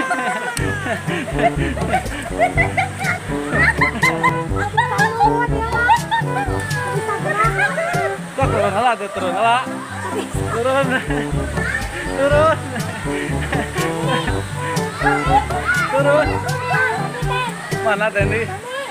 Turun lah, turun lah. Turun. Turun. Turun. Mana Tendi?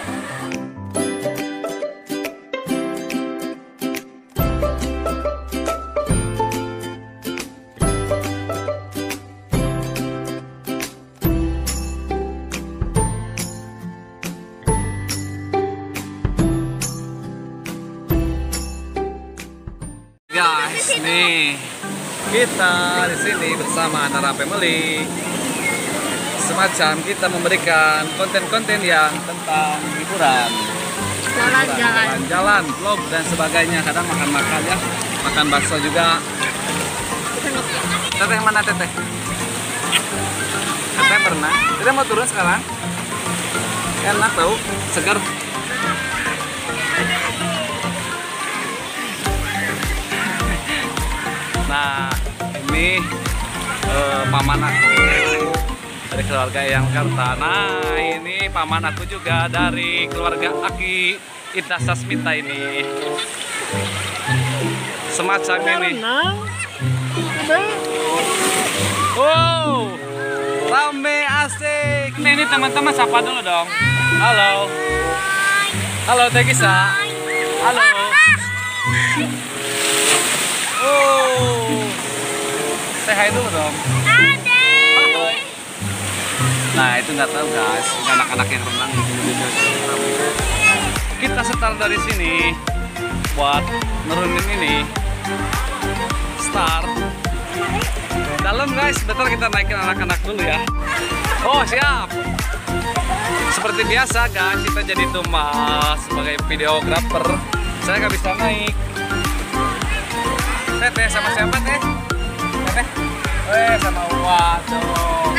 Guys, nih kita di sini bersama Nara Family. Semacam kita memberikan konten-konten yang tentang hiburan, jalan-jalan, vlog dan sebagainya. Kadang makan-makan ya, makan bakso juga. Teteh mana teteh? Teteh pernah? Teteh mau turun sekarang? Enak tau, segar. Nah, ini paman aku dari keluarga yang Karta. Nah, ini paman aku juga dari keluarga Aki Ida Sasmita ini. Semacam ini. Wow, rame asik. Ini teman-teman sapa dulu dong. Halo. Halo Teh Gisa. Halo. Oh, say hi dulu dong. Nah itu nggak tahu guys, ini anak-anak yang renang. Kita start dari sini buat nurunin ini. Start. Dalam guys, bentar kita naikin anak-anak dulu ya. Oh siap. Seperti biasa guys, kita jadi tumbas sebagai videografer. Saya nggak bisa naik. Teteh sama siapa teh? Teteh? Sama Uwa tuh.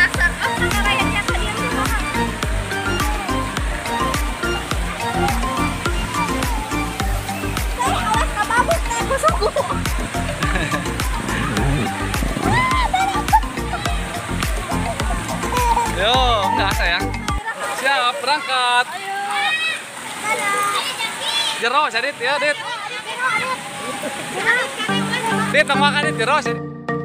Yo, enggak sayang. Siap, berangkat. Jero, Sadit ya, Dit. Dit, makan Dit, jero, Sadit.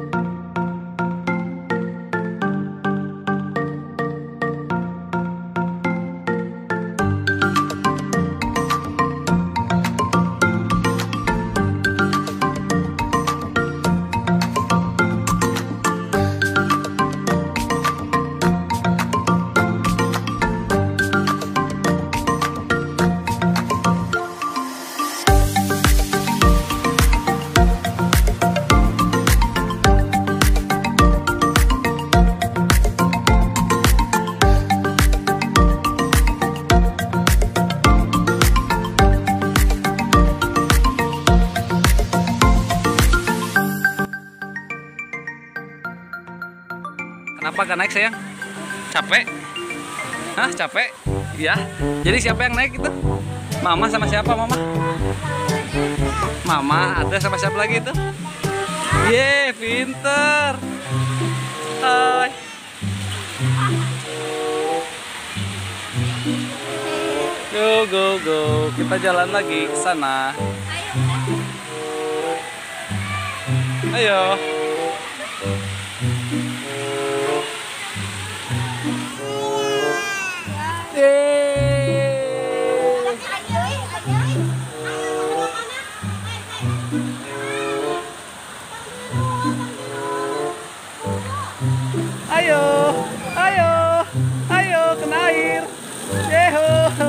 Kenapa gak naik sayang? Capek? Hah capek? Iya. Jadi siapa yang naik itu? Mama sama siapa mama? Mama ada sama siapa lagi itu? Yeay pinter. Hai. Go go go. Kita jalan lagi ke sana. Ayo. Ayo, ayo, ayo kena air. Yeho.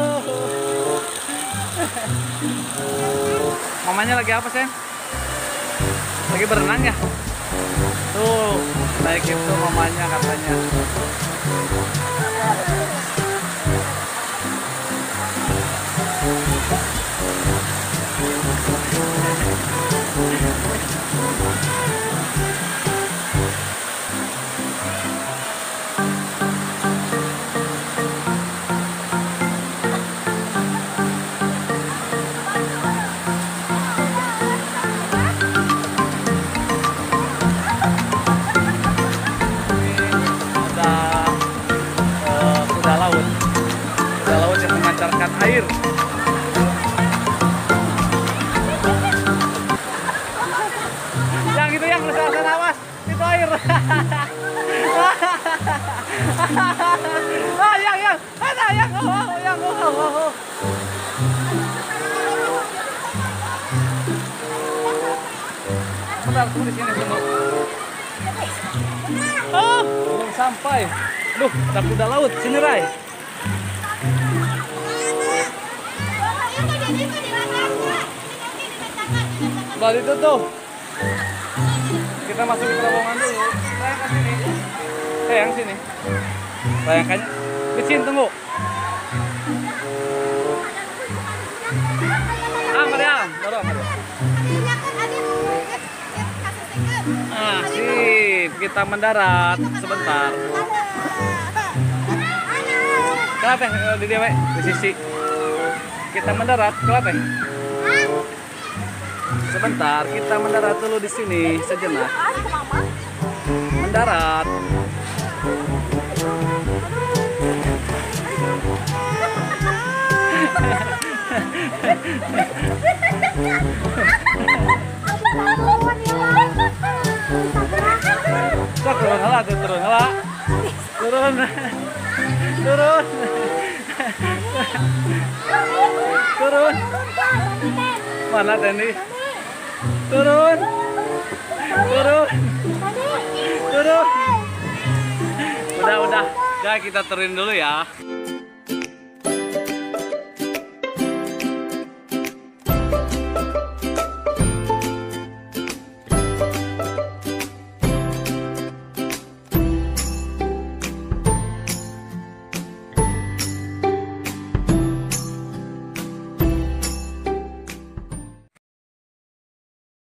Mamanya lagi apa sih? Lagi berenang ya? Tuh, naik itu mamanya katanya. memancarkan air. Yang itu yang bersama awas, itu air. Ah, yang, ada yang, oh. Bentar, tunggu di sini tunggu. Oh, Belum sampai. duh, ada kuda laut, sini Rai. Udah ditutup. Kita masuk ke terowongan dulu. Layangkan sini. Yang sini. Layangkannya. Di sini tunggu. Mariam, dorong. Ah, sip. Kita mendarat sebentar. Kenapa di dia, di sisi. Kita mendarat, kenapa? Sebentar, kita mendarat dulu di sini sejenak. Mendarat. Sok turun hala, turun hala. Turun. Turun. Turun. Mana Tendi? Turun. Turun. Turun. Udah. Kita turun dulu ya.